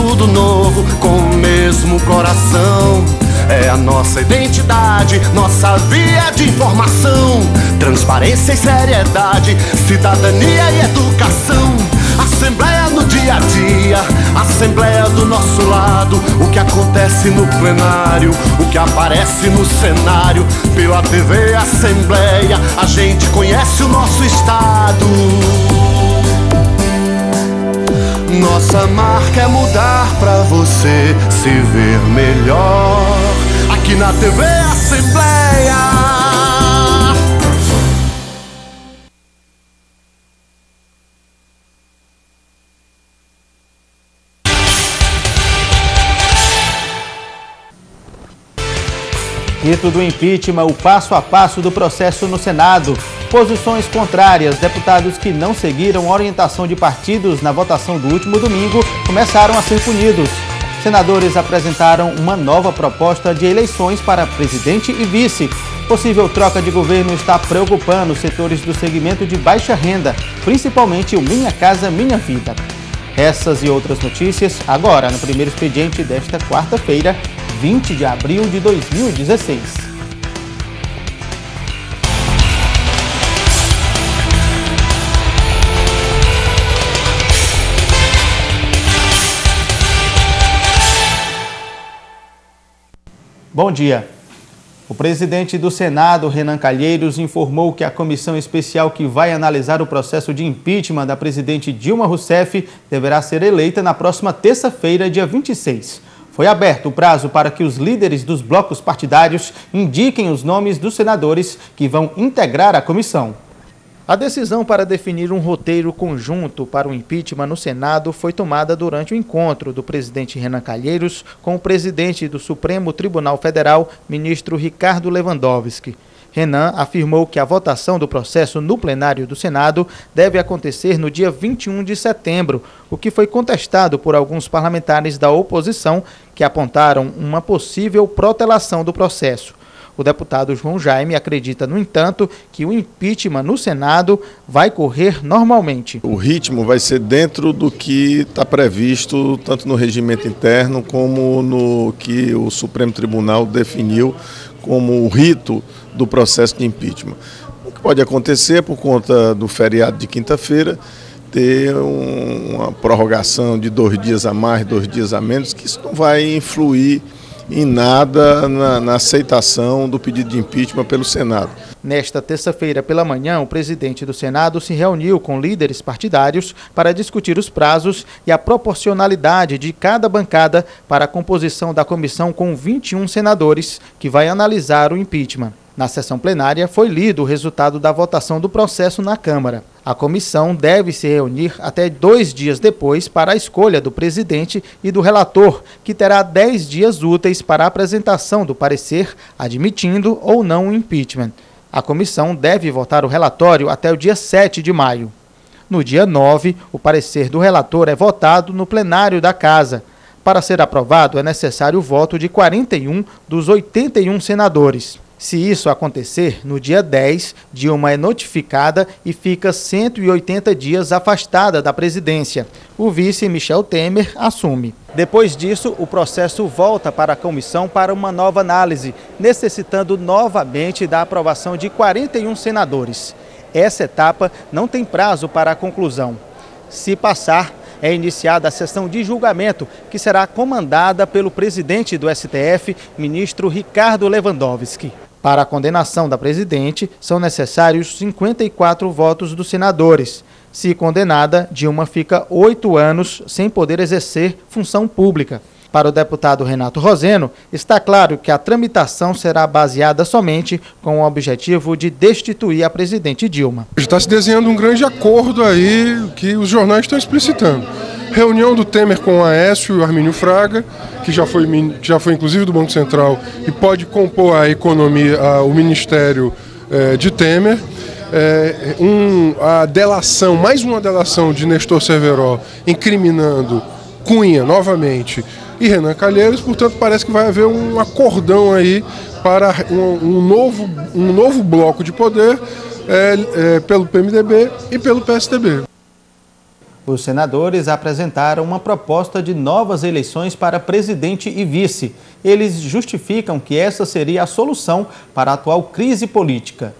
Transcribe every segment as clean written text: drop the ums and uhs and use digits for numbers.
tudo novo com o mesmo coração. É a nossa identidade, nossa via de informação. Transparência e seriedade, cidadania e educação. Assembleia no dia a dia, assembleia do nosso lado. O que acontece no plenário, o que aparece no cenário. Pela TV Assembleia, a gente conhece o nosso estado. Nossa marca é mudar pra você se ver melhor. Aqui na TV Assembleia. Rito do impeachment, o passo a passo do processo no Senado. Posições contrárias, deputados que não seguiram orientação de partidos na votação do último domingo começaram a ser punidos. Senadores apresentaram uma nova proposta de eleições para presidente e vice. Possível troca de governo está preocupando os setores do segmento de baixa renda, principalmente o Minha Casa Minha Vida. Essas e outras notícias agora no primeiro expediente desta quarta-feira, 20 de abril de 2016. Bom dia. O presidente do Senado, Renan Calheiros, informou que a comissão especial que vai analisar o processo de impeachment da presidente Dilma Rousseff deverá ser eleita na próxima terça-feira, dia 26. Foi aberto o prazo para que os líderes dos blocos partidários indiquem os nomes dos senadores que vão integrar a comissão. A decisão para definir um roteiro conjunto para o impeachment no Senado foi tomada durante o encontro do presidente Renan Calheiros com o presidente do Supremo Tribunal Federal, ministro Ricardo Lewandowski. Renan afirmou que a votação do processo no plenário do Senado deve acontecer no dia 21 de setembro, o que foi contestado por alguns parlamentares da oposição que apontaram uma possível protelação do processo. O deputado João Jaime acredita, no entanto, que o impeachment no Senado vai correr normalmente. O ritmo vai ser dentro do que está previsto, tanto no regimento interno como no que o Supremo Tribunal definiu como o rito do processo de impeachment. O que pode acontecer por conta do feriado de quinta-feira, ter uma prorrogação de 2 dias a mais, 2 dias a menos, que isso não vai influir em nada na aceitação do pedido de impeachment pelo Senado. Nesta terça-feira pela manhã, o presidente do Senado se reuniu com líderes partidários para discutir os prazos e a proporcionalidade de cada bancada para a composição da comissão com 21 senadores, que vai analisar o impeachment. Na sessão plenária, foi lido o resultado da votação do processo na Câmara. A comissão deve se reunir até 2 dias depois para a escolha do presidente e do relator, que terá 10 dias úteis para a apresentação do parecer, admitindo ou não o impeachment. A comissão deve votar o relatório até o dia 7 de maio. No dia 9, o parecer do relator é votado no plenário da Casa. Para ser aprovado, é necessário o voto de 41 dos 81 senadores. Se isso acontecer, no dia 10, Dilma é notificada e fica 180 dias afastada da presidência. O vice, Michel Temer, assume. Depois disso, o processo volta para a comissão para uma nova análise, necessitando novamente da aprovação de 41 senadores. Essa etapa não tem prazo para a conclusão. Se passar, é iniciada a sessão de julgamento, que será comandada pelo presidente do STF, ministro Ricardo Lewandowski. Para a condenação da presidente, são necessários 54 votos dos senadores. Se condenada, Dilma fica 8 anos sem poder exercer função pública. Para o deputado Renato Roseno, está claro que a tramitação será baseada somente com o objetivo de destituir a presidente Dilma. Está se desenhando um grande acordo aí que os jornais estão explicitando. Reunião do Temer com o Aécio e o Armínio Fraga, que já foi inclusive do Banco Central e pode compor a economia, o ministério de Temer. A delação, mais uma delação de Nestor Cerveró incriminando Cunha novamente e Renan Calheiros, portanto parece que vai haver um acordão aí para um novo bloco de poder pelo PMDB e pelo PSDB. Os senadores apresentaram uma proposta de novas eleições para presidente e vice. Eles justificam que essa seria a solução para a atual crise política.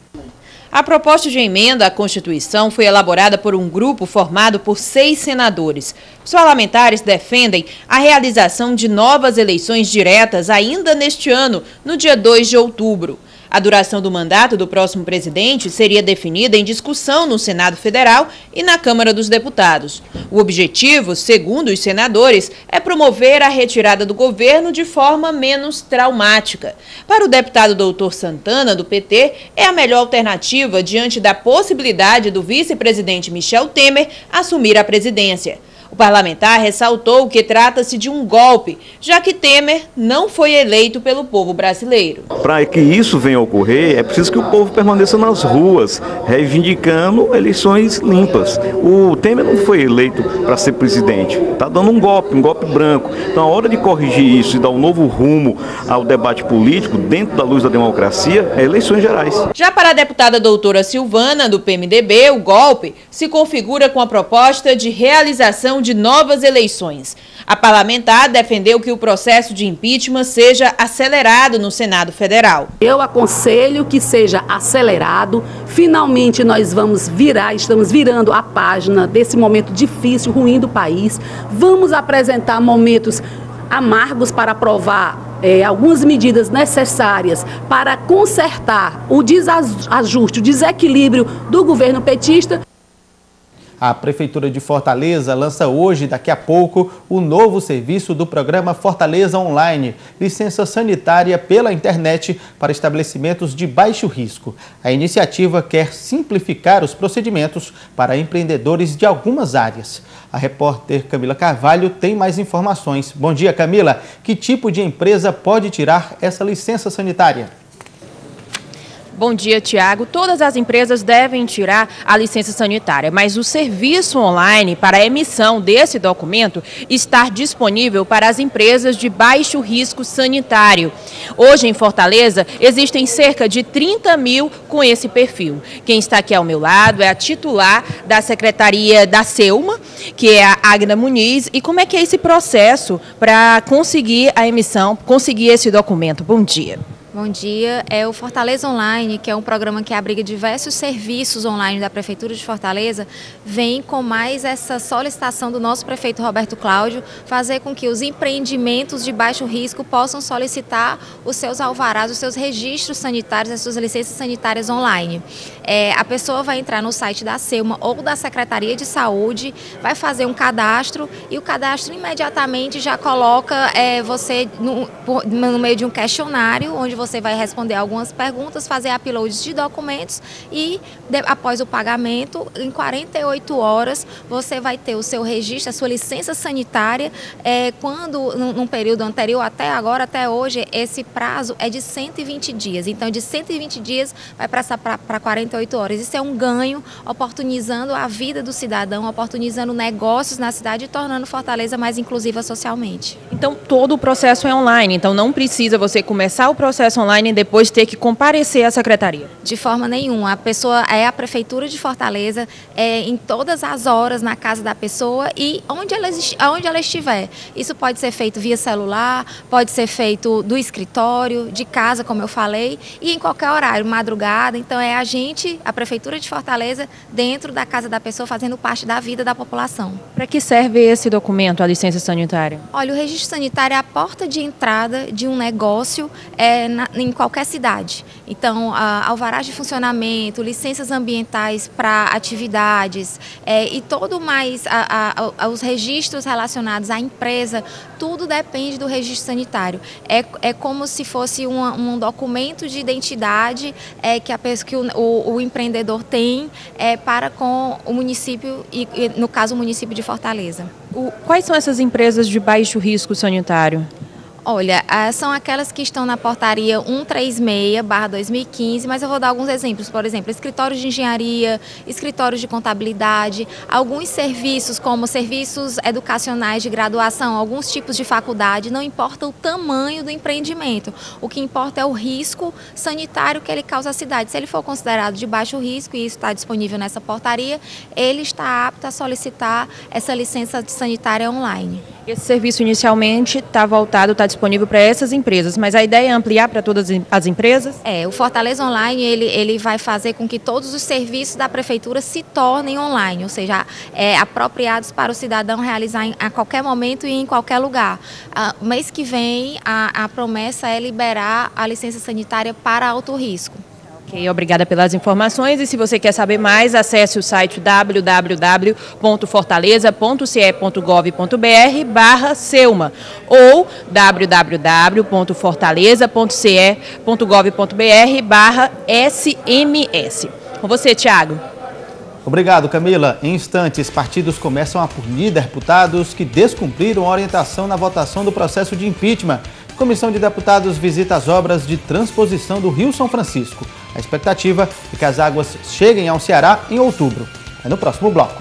A proposta de emenda à Constituição foi elaborada por um grupo formado por 6 senadores. Os parlamentares defendem a realização de novas eleições diretas ainda neste ano, no dia 2 de outubro. A duração do mandato do próximo presidente seria definida em discussão no Senado Federal e na Câmara dos Deputados. O objetivo, segundo os senadores, é promover a retirada do governo de forma menos traumática. Para o deputado Doutor Santana, do PT, é a melhor alternativa diante da possibilidade do vice-presidente Michel Temer assumir a presidência. O parlamentar ressaltou que trata-se de um golpe, já que Temer não foi eleito pelo povo brasileiro. Para que isso venha a ocorrer, é preciso que o povo permaneça nas ruas, reivindicando eleições limpas. O Temer não foi eleito para ser presidente, está dando um golpe branco. Então, a hora de corrigir isso e dar um novo rumo ao debate político, dentro da luz da democracia, é eleições gerais. Já para a deputada doutora Silvana, do PMDB, o golpe se configura com a proposta de realização de novas eleições. A parlamentar defendeu que o processo de impeachment seja acelerado no Senado Federal. Eu aconselho que seja acelerado. Finalmente nós estamos virando a página desse momento difícil, ruim do país. Vamos apresentar momentos amargos para aprovar algumas medidas necessárias para consertar o desajuste, o desequilíbrio do governo petista. A Prefeitura de Fortaleza lança hoje, daqui a pouco, o novo serviço do programa Fortaleza Online, licença sanitária pela internet para estabelecimentos de baixo risco. A iniciativa quer simplificar os procedimentos para empreendedores de algumas áreas. A repórter Camila Carvalho tem mais informações. Bom dia, Camila. Que tipo de empresa pode tirar essa licença sanitária? Bom dia, Tiago. Todas as empresas devem tirar a licença sanitária, mas o serviço online para a emissão desse documento está disponível para as empresas de baixo risco sanitário. Hoje, em Fortaleza, existem cerca de 30 mil com esse perfil. Quem está aqui ao meu lado é a titular da Secretaria da SEUMA, que é a Agna Muniz. E como é que é esse processo para conseguir a emissão, conseguir esse documento? Bom dia. Bom dia. É o Fortaleza Online, que é um programa que abriga diversos serviços online da Prefeitura de Fortaleza, vem com mais essa solicitação do nosso prefeito Roberto Cláudio, fazer com que os empreendimentos de baixo risco possam solicitar os seus alvarás, os seus registros sanitários, as suas licenças sanitárias online. A pessoa vai entrar no site da SEUMA ou da Secretaria de Saúde, vai fazer um cadastro e o cadastro imediatamente já coloca você no meio de um questionário, onde você vai responder algumas perguntas, fazer uploads de documentos e, após o pagamento, em 48 horas, você vai ter o seu registro, a sua licença sanitária. Quando, num período anterior, até agora, até hoje, esse prazo é de 120 dias. Então, de 120 dias vai passar para 48 horas. Isso é um ganho, oportunizando a vida do cidadão, oportunizando negócios na cidade e tornando Fortaleza mais inclusiva socialmente. Então, todo o processo é online, então não precisa você começar o processo online e depois ter que comparecer à secretaria? De forma nenhuma. A pessoa é a Prefeitura de Fortaleza, em todas as horas na casa da pessoa e onde ela estiver. Isso pode ser feito via celular, pode ser feito do escritório, de casa, como eu falei, e em qualquer horário, madrugada. Então é a gente, a Prefeitura de Fortaleza, dentro da casa da pessoa, fazendo parte da vida da população. Para que serve esse documento, a licença sanitária? Olha, o registro sanitário é a porta de entrada de um negócio em qualquer cidade. Então, alvarás de funcionamento, licenças ambientais para atividades e todo mais os registros relacionados à empresa, tudo depende do registro sanitário. É como se fosse um documento de identidade que o empreendedor tem para com o município, e no caso o município de Fortaleza. Quais são essas empresas de baixo risco sanitário? Olha, são aquelas que estão na portaria 136/2015, mas eu vou dar alguns exemplos. Por exemplo, escritórios de engenharia, escritórios de contabilidade, alguns serviços como serviços educacionais de graduação, alguns tipos de faculdade, não importa o tamanho do empreendimento. O que importa é o risco sanitário que ele causa à cidade. Se ele for considerado de baixo risco, e isso está disponível nessa portaria, ele está apto a solicitar essa licença sanitária online. Esse serviço inicialmente está disponível para essas empresas, mas a ideia é ampliar para todas as empresas? O Fortaleza Online ele vai fazer com que todos os serviços da Prefeitura se tornem online, ou seja, apropriados para o cidadão realizar a qualquer momento e em qualquer lugar. Mês que vem, a promessa é liberar a licença sanitária para alto risco. Ok, obrigada pelas informações, e se você quer saber mais, acesse o site www.fortaleza.ce.gov.br/Selma ou www.fortaleza.ce.gov.br/SMS. Com você, Thiago. Obrigado, Camila. Em instantes, partidos começam a punir deputados que descumpriram a orientação na votação do processo de impeachment. Comissão de Deputados visita as obras de transposição do Rio São Francisco. A expectativa é que as águas cheguem ao Ceará em outubro. É no próximo bloco.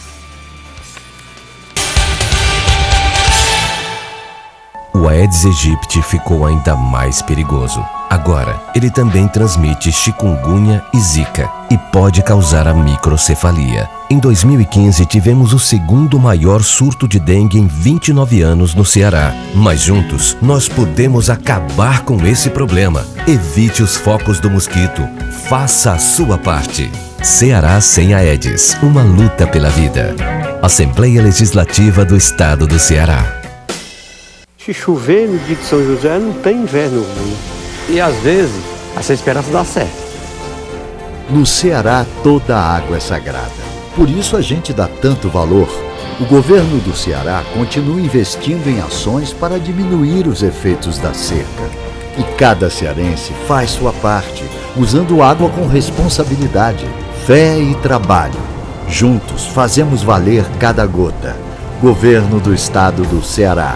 O Aedes aegypti ficou ainda mais perigoso. Agora, ele também transmite chikungunya e zika e pode causar a microcefalia. Em 2015, tivemos o segundo maior surto de dengue em 29 anos no Ceará. Mas juntos, nós podemos acabar com esse problema. Evite os focos do mosquito. Faça a sua parte. Ceará sem Aedes. Uma luta pela vida. Assembleia Legislativa do Estado do Ceará. Se chover no dia de São José, não tem inverno ruim. E às vezes, essa esperança dá certo. No Ceará, toda a água é sagrada. Por isso a gente dá tanto valor. O governo do Ceará continua investindo em ações para diminuir os efeitos da seca. E cada cearense faz sua parte, usando água com responsabilidade, fé e trabalho. Juntos fazemos valer cada gota. Governo do Estado do Ceará.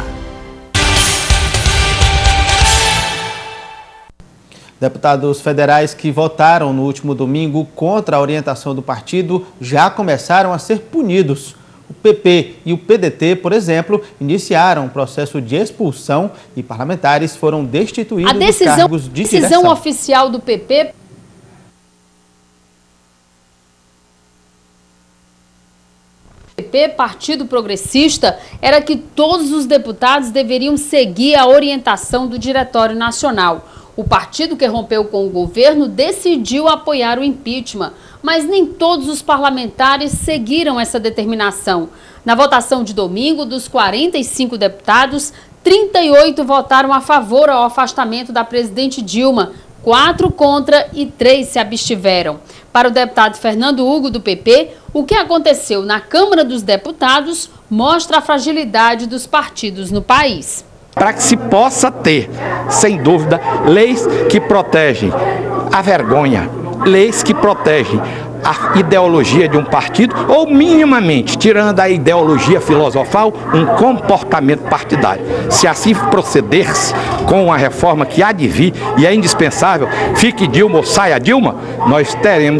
Deputados federais que votaram no último domingo contra a orientação do partido já começaram a ser punidos. O PP e o PDT, por exemplo, iniciaram um processo de expulsão e parlamentares foram destituídos dos cargos de direção. A decisão oficial do PP Partido Progressista, era que todos os deputados deveriam seguir a orientação do Diretório Nacional. O partido que rompeu com o governo decidiu apoiar o impeachment, mas nem todos os parlamentares seguiram essa determinação. Na votação de domingo, dos 45 deputados, 38 votaram a favor ao afastamento da presidente Dilma, 4 contra e 3 se abstiveram. Para o deputado Fernando Hugo, do PP, o que aconteceu na Câmara dos Deputados mostra a fragilidade dos partidos no país. Para que se possa ter, sem dúvida, leis que protegem a vergonha, leis que protegem a ideologia de um partido, ou minimamente, tirando a ideologia filosofal, um comportamento partidário. Se assim proceder-se com a reforma que há de vir, e é indispensável, fique Dilma ou saia Dilma, nós teremos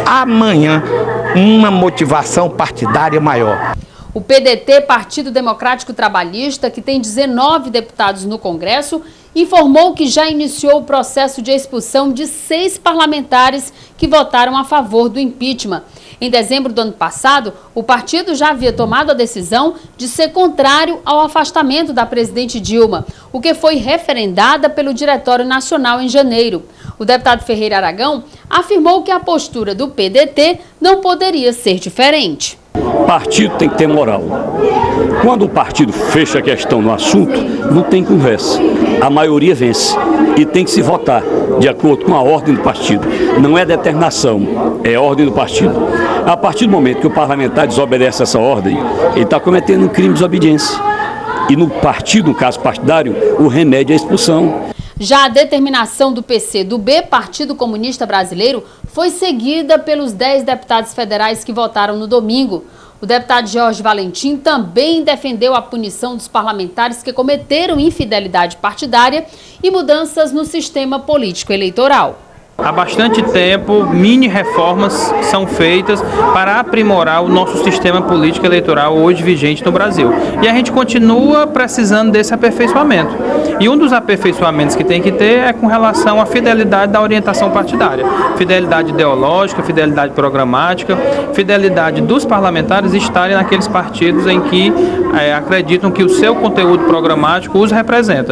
amanhã uma motivação partidária maior. O PDT, Partido Democrático Trabalhista, que tem 19 deputados no Congresso, informou que já iniciou o processo de expulsão de 6 parlamentares que votaram a favor do impeachment. Em dezembro do ano passado, o partido já havia tomado a decisão de ser contrário ao afastamento da presidente Dilma, o que foi referendada pelo Diretório Nacional em janeiro. O deputado Ferreira Aragão afirmou que a postura do PDT não poderia ser diferente. Partido tem que ter moral. Quando o partido fecha a questão no assunto, não tem conversa. A maioria vence e tem que se votar de acordo com a ordem do partido. Não é determinação, é ordem do partido. A partir do momento que o parlamentar desobedece essa ordem, ele está cometendo um crime de desobediência. E no partido, no caso partidário, o remédio é a expulsão. Já a determinação do PCdoB, Partido Comunista Brasileiro, foi seguida pelos 10 deputados federais que votaram no domingo. O deputado Jorge Valentim também defendeu a punição dos parlamentares que cometeram infidelidade partidária e mudanças no sistema político eleitoral. Há bastante tempo, mini-reformas são feitas para aprimorar o nosso sistema político eleitoral hoje vigente no Brasil. E a gente continua precisando desse aperfeiçoamento. E um dos aperfeiçoamentos que tem que ter é com relação à fidelidade da orientação partidária. Fidelidade ideológica, fidelidade programática, fidelidade dos parlamentares estarem naqueles partidos em que acreditam que o seu conteúdo programático os representa.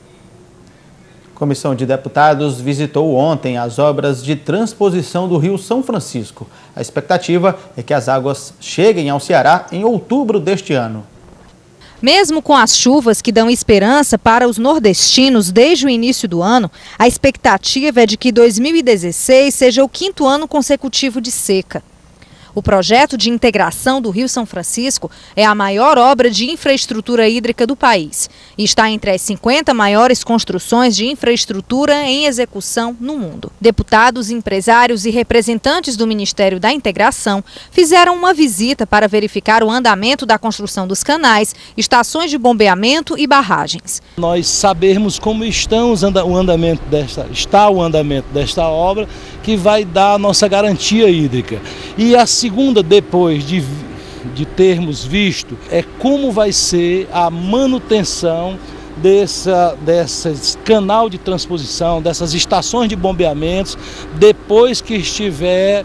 A Comissão de Deputados visitou ontem as obras de transposição do Rio São Francisco. A expectativa é que as águas cheguem ao Ceará em outubro deste ano. Mesmo com as chuvas que dão esperança para os nordestinos desde o início do ano, a expectativa é de que 2016 seja o 5º ano consecutivo de seca. O projeto de integração do Rio São Francisco é a maior obra de infraestrutura hídrica do país e está entre as 50 maiores construções de infraestrutura em execução no mundo. Deputados, empresários e representantes do Ministério da Integração fizeram uma visita para verificar o andamento da construção dos canais, estações de bombeamento e barragens. Nós sabermos como está o andamento desta obra, que vai dar a nossa garantia hídrica. E a segunda, depois de termos visto, é como vai ser a manutenção desse canal de transposição, dessas estações de bombeamentos, depois que estiver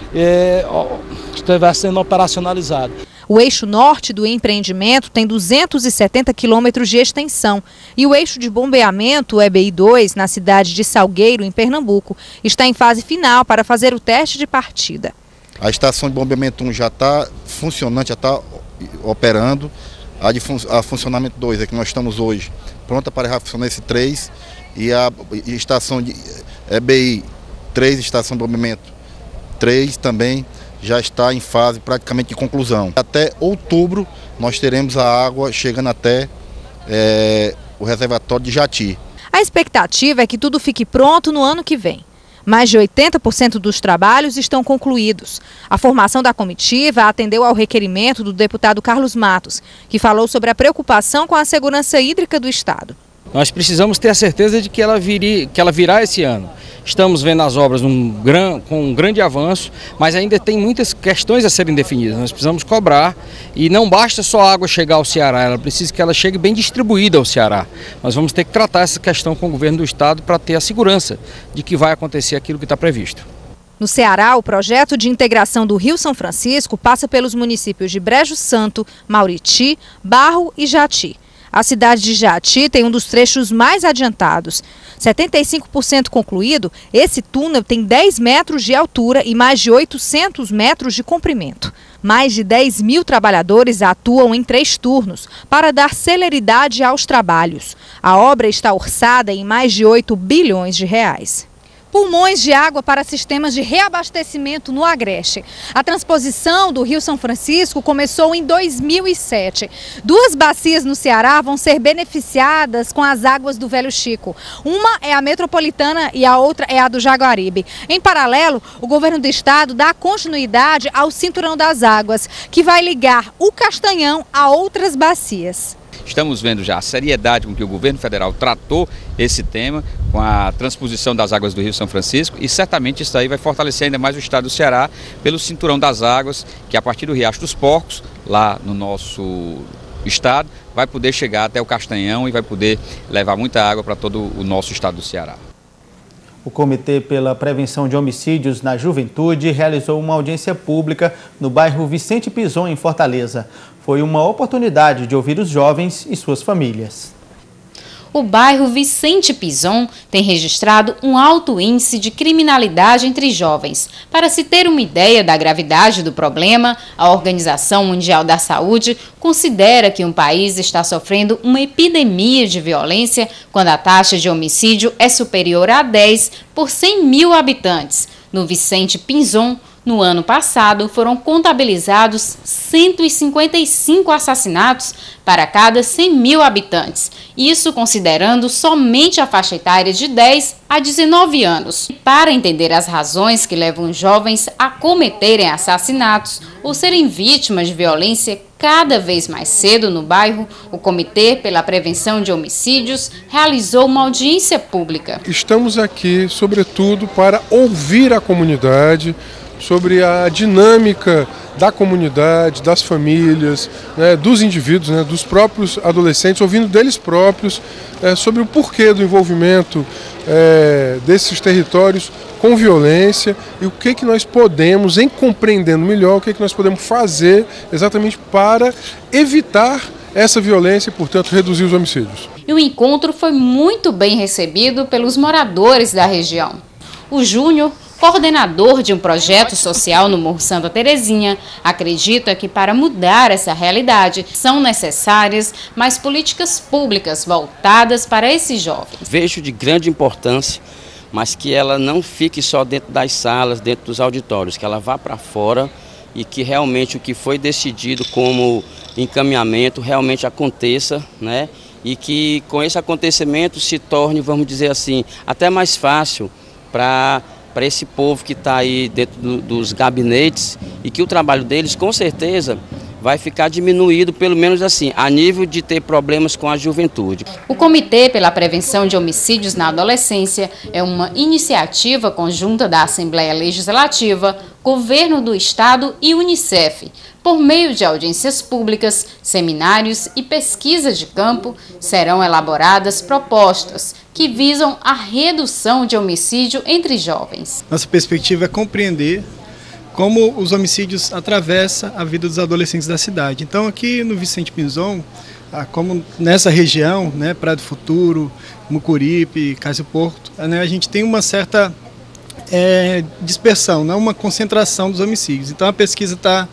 sendo operacionalizado. O eixo norte do empreendimento tem 270 quilômetros de extensão e o eixo de bombeamento, o EBI-2, na cidade de Salgueiro, em Pernambuco, está em fase final para fazer o teste de partida. A estação de bombeamento 1 já está funcionando, já está operando. A funcionamento 2 é que nós estamos hoje pronta para funcionar esse 3 e a estação de EBI 3, estação de bombeamento 3 também já está em fase praticamente de conclusão. Até outubro nós teremos a água chegando até o reservatório de Jati. A expectativa é que tudo fique pronto no ano que vem. Mais de 80% dos trabalhos estão concluídos. A formação da comitiva atendeu ao requerimento do deputado Carlos Matos, que falou sobre a preocupação com a segurança hídrica do estado. Nós precisamos ter a certeza de que ela virá esse ano. Estamos vendo as obras com um grande avanço, mas ainda tem muitas questões a serem definidas. Nós precisamos cobrar e não basta só a água chegar ao Ceará, ela precisa que ela chegue bem distribuída ao Ceará. Nós vamos ter que tratar essa questão com o governo do estado para ter a segurança de que vai acontecer aquilo que está previsto. No Ceará, o projeto de integração do Rio São Francisco passa pelos municípios de Brejo Santo, Mauriti, Barro e Jati. A cidade de Jati tem um dos trechos mais adiantados. 75% concluído, esse túnel tem 10 metros de altura e mais de 800 metros de comprimento. Mais de 10 mil trabalhadores atuam em 3 turnos para dar celeridade aos trabalhos. A obra está orçada em mais de 8 bilhões de reais. Pulmões de água para sistemas de reabastecimento no Agreste. A transposição do Rio São Francisco começou em 2007. 2 bacias no Ceará vão ser beneficiadas com as águas do Velho Chico. Uma é a Metropolitana e a outra é a do Jaguaribe. Em paralelo, o governo do estado dá continuidade ao Cinturão das Águas, que vai ligar o Castanhão a outras bacias. Estamos vendo já a seriedade com que o governo federal tratou esse tema, com a transposição das águas do Rio São Francisco, e certamente isso aí vai fortalecer ainda mais o estado do Ceará pelo Cinturão das Águas, que a partir do Riacho dos Porcos, lá no nosso estado, vai poder chegar até o Castanhão e vai poder levar muita água para todo o nosso estado do Ceará. O Comitê pela Prevenção de Homicídios na Juventude realizou uma audiência pública no bairro Vicente Pison, em Fortaleza. Foi uma oportunidade de ouvir os jovens e suas famílias. O bairro Vicente Pison tem registrado um alto índice de criminalidade entre jovens. Para se ter uma ideia da gravidade do problema, a Organização Mundial da Saúde considera que um país está sofrendo uma epidemia de violência quando a taxa de homicídio é superior a 10 por 100 mil habitantes. No Vicente Pison, No ano passado, foram contabilizados 155 assassinatos para cada 100 mil habitantes, isso considerando somente a faixa etária de 10 a 19 anos. Para entender as razões que levam jovens a cometerem assassinatos ou serem vítimas de violência cada vez mais cedo no bairro, o Comitê pela Prevenção de Homicídios realizou uma audiência pública. Estamos aqui, sobretudo, para ouvir a comunidade sobre a dinâmica da comunidade, das famílias, dos indivíduos, dos próprios adolescentes, ouvindo deles próprios sobre o porquê do envolvimento desses territórios com violência e o que nós podemos, em compreendendo melhor, o que nós podemos fazer exatamente para evitar essa violência e, portanto, reduzir os homicídios. E o encontro foi muito bem recebido pelos moradores da região. O Júnior, coordenador de um projeto social no Morro Santa Terezinha, acredita que para mudar essa realidade são necessárias mais políticas públicas voltadas para esses jovens. Vejo de grande importância, mas que ela não fique só dentro das salas, dentro dos auditórios, que ela vá para fora e que realmente o que foi decidido como encaminhamento realmente aconteça, né? E que com esse acontecimento se torne, vamos dizer assim, até mais fácil para esse povo que está aí dentro dos gabinetes e que o trabalho deles, com certeza, vai ficar diminuído, pelo menos assim, a nível de ter problemas com a juventude. O Comitê pela Prevenção de Homicídios na Adolescência é uma iniciativa conjunta da Assembleia Legislativa, Governo do Estado e Unicef. Por meio de audiências públicas, seminários e pesquisas de campo, serão elaboradas propostas que visam a redução de homicídio entre jovens. Nossa perspectiva é compreender como os homicídios atravessam a vida dos adolescentes da cidade. Então, aqui no Vicente Pinzon, como nessa região, Praia do Futuro, Mucuripe, Cássio Porto, a gente tem uma certa dispersão, não uma concentração dos homicídios. Então, a pesquisa está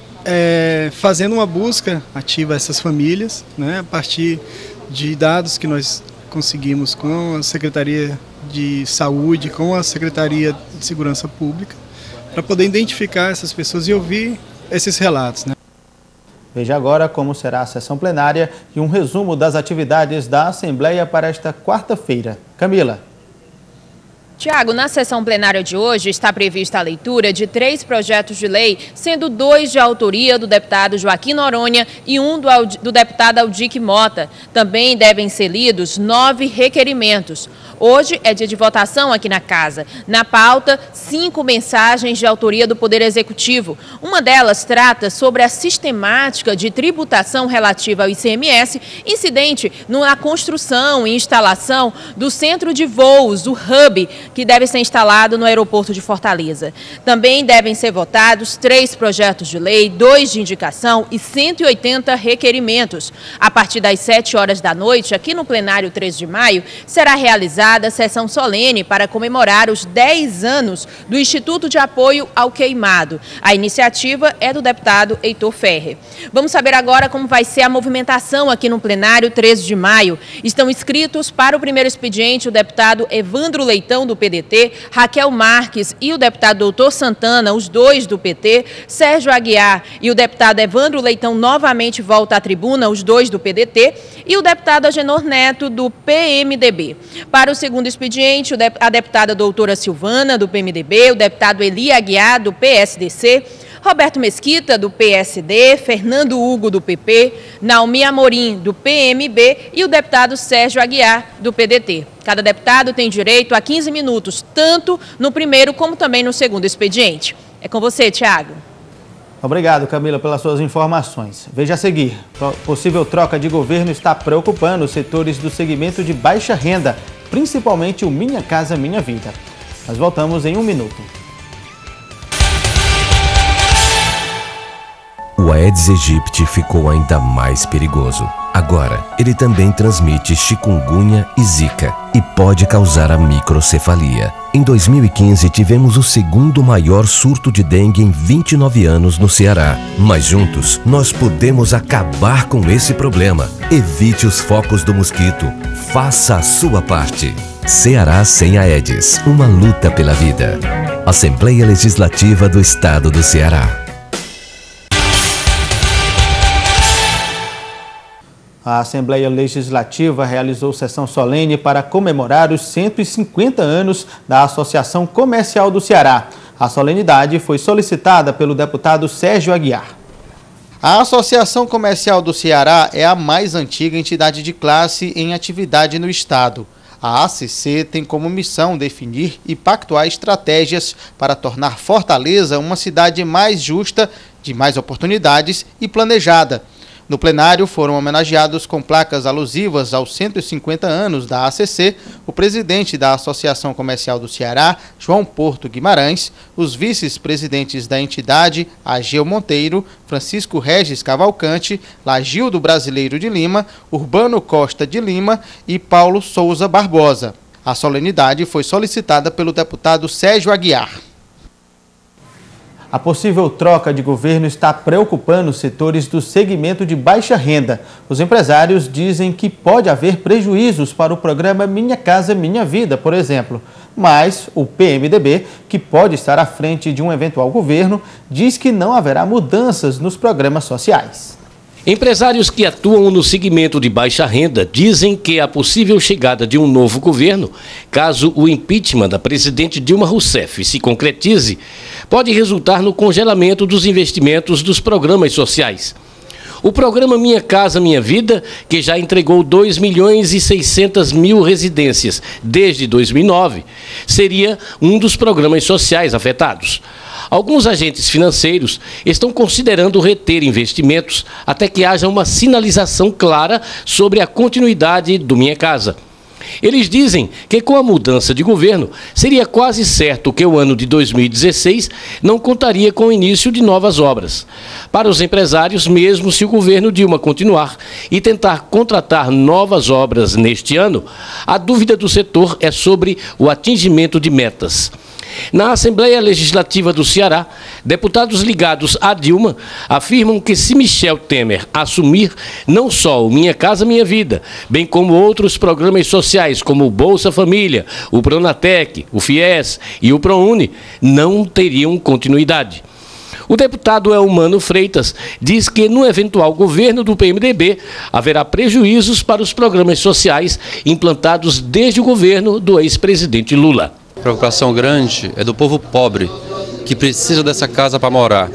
fazendo uma busca ativa a essas famílias, a partir de dados que nós conseguimos com a Secretaria de Saúde, com a Secretaria de Segurança Pública, para poder identificar essas pessoas e ouvir esses relatos. Veja agora como será a sessão plenária e um resumo das atividades da Assembleia para esta quarta-feira. Camila. Tiago, na sessão plenária de hoje está prevista a leitura de 3 projetos de lei, sendo 2 de autoria do deputado Joaquim Noronha e um do deputado Aldique Mota. Também devem ser lidos 9 requerimentos. Hoje é dia de votação aqui na casa. Na pauta, 5 mensagens de autoria do Poder Executivo. Uma delas trata sobre a sistemática de tributação relativa ao ICMS, incidente na construção e instalação do centro de voos, o Hub, que deve ser instalado no aeroporto de Fortaleza. Também devem ser votados 3 projetos de lei, 2 de indicação e 180 requerimentos. A partir das 7 horas da noite, aqui no plenário 3 de maio, será realizada a sessão solene para comemorar os 10 anos do Instituto de Apoio ao Queimado. A iniciativa é do deputado Heitor Ferrer. Vamos saber agora como vai ser a movimentação aqui no plenário 13 de maio. Estão inscritos para o primeiro expediente o deputado Evandro Leitão, do PDT, Raquel Marques e o deputado Doutor Santana, os 2 do PT, Sérgio Aguiar e o deputado Evandro Leitão novamente volta à tribuna, os 2 do PDT, e o deputado Agenor Neto, do PMDB. Para o segundo expediente, a deputada doutora Silvana, do PMDB, o deputado Eli Aguiar, do PSDC, Roberto Mesquita, do PSD, Fernando Hugo, do PP, Naomi Amorim, do PMB e o deputado Sérgio Aguiar, do PDT. Cada deputado tem direito a 15 minutos, tanto no primeiro como também no segundo expediente. É com você, Tiago. Obrigado, Camila, pelas suas informações. Veja a seguir. Possível troca de governo está preocupando os setores do segmento de baixa renda, principalmente o Minha Casa Minha Vida. Nós voltamos em 1 minuto. O Aedes aegypti ficou ainda mais perigoso. Agora, ele também transmite chikungunya e zika e pode causar a microcefalia. Em 2015, tivemos o segundo maior surto de dengue em 29 anos no Ceará. Mas juntos, nós podemos acabar com esse problema. Evite os focos do mosquito. Faça a sua parte. Ceará sem Aedes. Uma luta pela vida. Assembleia Legislativa do Estado do Ceará. A Assembleia Legislativa realizou sessão solene para comemorar os 150 anos da Associação Comercial do Ceará. A solenidade foi solicitada pelo deputado Sérgio Aguiar. A Associação Comercial do Ceará é a mais antiga entidade de classe em atividade no estado. A ACC tem como missão definir e pactuar estratégias para tornar Fortaleza uma cidade mais justa, de mais oportunidades e planejada. No plenário foram homenageados com placas alusivas aos 150 anos da ACC o presidente da Associação Comercial do Ceará, João Porto Guimarães, os vice-presidentes da entidade, Ageu Monteiro, Francisco Regis Cavalcante, Lagildo Brasileiro de Lima, Urbano Costa de Lima e Paulo Souza Barbosa. A solenidade foi solicitada pelo deputado Sérgio Aguiar. A possível troca de governo está preocupando os setores do segmento de baixa renda. Os empresários dizem que pode haver prejuízos para o programa Minha Casa Minha Vida, por exemplo. Mas o PMDB, que pode estar à frente de um eventual governo, diz que não haverá mudanças nos programas sociais. Empresários que atuam no segmento de baixa renda dizem que a possível chegada de um novo governo, caso o impeachment da presidente Dilma Rousseff se concretize, pode resultar no congelamento dos investimentos dos programas sociais. O programa Minha Casa Minha Vida, que já entregou 2.600.000 residências desde 2009, seria um dos programas sociais afetados. Alguns agentes financeiros estão considerando reter investimentos até que haja uma sinalização clara sobre a continuidade do Minha Casa. Eles dizem que com a mudança de governo, seria quase certo que o ano de 2016 não contaria com o início de novas obras. Para os empresários, mesmo se o governo Dilma continuar e tentar contratar novas obras neste ano, a dúvida do setor é sobre o atingimento de metas. Na Assembleia Legislativa do Ceará, deputados ligados a Dilma afirmam que se Michel Temer assumir não só o Minha Casa Minha Vida, bem como outros programas sociais como o Bolsa Família, o Pronatec, o FIES e o ProUni, não teriam continuidade. O deputado Elmano Freitas diz que no eventual governo do PMDB haverá prejuízos para os programas sociais implantados desde o governo do ex-presidente Lula. A preocupação grande é do povo pobre, que precisa dessa casa para morar.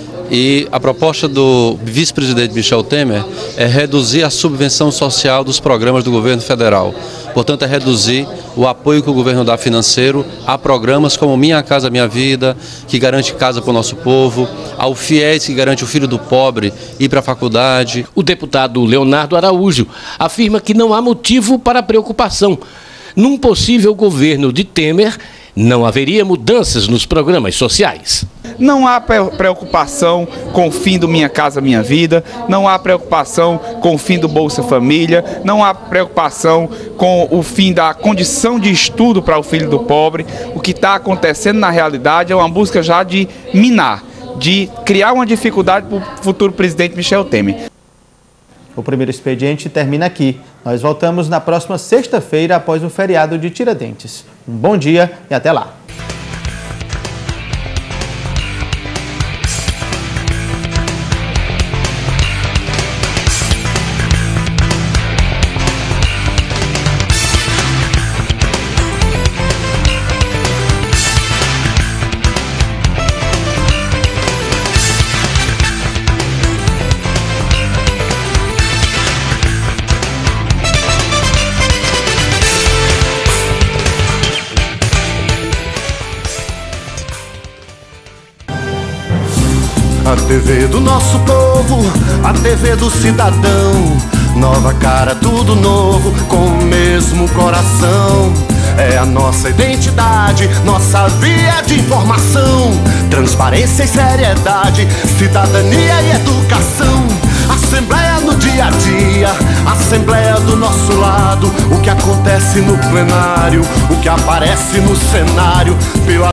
E a proposta do vice-presidente Michel Temer é reduzir a subvenção social dos programas do governo federal. Portanto, é reduzir o apoio que o governo dá financeiro a programas como Minha Casa Minha Vida, que garante casa para o nosso povo, ao FIES, que garante o filho do pobre ir para a faculdade. O deputado Leonardo Araújo afirma que não há motivo para preocupação. Num possível governo de Temer, não haveria mudanças nos programas sociais. Não há preocupação com o fim do Minha Casa Minha Vida, não há preocupação com o fim do Bolsa Família, não há preocupação com o fim da condição de estudo para o filho do pobre. O que está acontecendo na realidade é uma busca já de minar, de criar uma dificuldade para o futuro presidente Michel Temer. O primeiro expediente termina aqui. Nós voltamos na próxima sexta-feira após o feriado de Tiradentes. Um bom dia e até lá. A TV do nosso povo, a TV do cidadão. Nova cara, tudo novo, com o mesmo coração. É a nossa identidade, nossa via de informação. Transparência e seriedade, cidadania e educação. Assembleia no dia a dia, Assembleia do nosso lado. O que acontece no plenário, o que aparece no cenário, pela